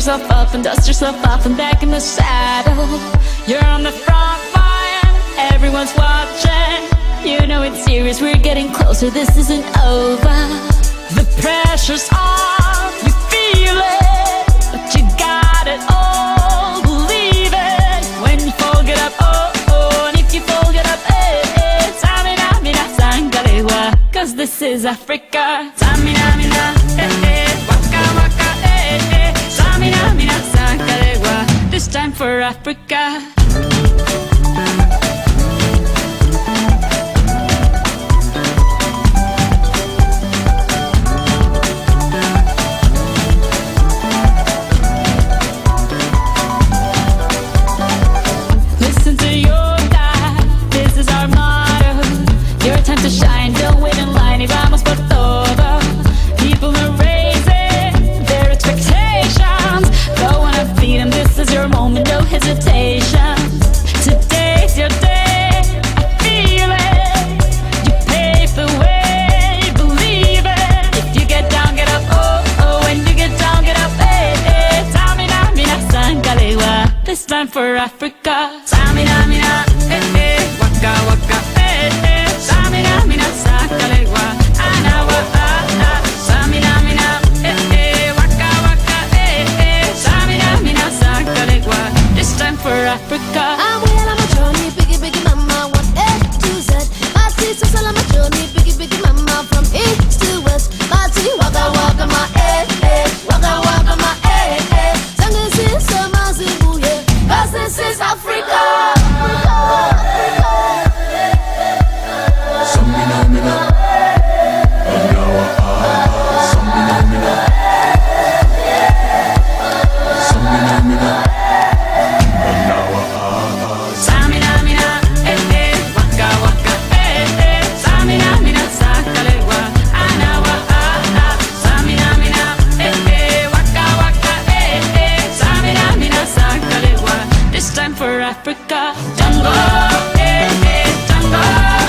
yourself up and dust yourself off and back in the saddle. You're on the front line, everyone's watching. You know it's serious, we're getting closer, this isn't over. The pressure's on, you feel it, but you got it all, believe it. When you fold it up, oh, oh, and if you fold it up, eh, eh, Samina, mina, sangalewa, cause this is Africa. Samina, mina, eh, eh, waka, waka, eh, eh, Samina, mina, sangalewa, this time for Africa. To shine, don't wait in line, y vamos por todo. People are raising their expectations. Go on and feed them, this is your moment, no hesitation. Today's your day, I feel it. You pave the way, believe it. If you get down, get up, oh, oh. When you get down, get up, eh, eh. Samina, mina, sangalewa, this time for Africa. Samina, mina, eh, eh. Waka, waka, eh, eh. Samina, mina, sangalewa, anawa, ah, ah. Samina, mina, eh, eh. Waka, waka, eh, eh. Samina, mina, sangalewa, this time for Africa. I'm well on my journey, biggie, biggie mama, 1 A to Z. My sister's all on my journey, biggie, biggie mama, from east to west. My tea, waka, waka, my eh, eh. Waka, waka, my eh, eh. Sangin' so mazibu, yeah, cause this is Africa. For Africa, Tango, eh, eh, Tango.